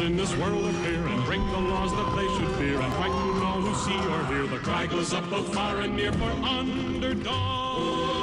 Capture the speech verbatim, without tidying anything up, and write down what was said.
in this world appear and break the laws that they should fear and frighten all who see or hear. The cry goes up both far and near for underdog.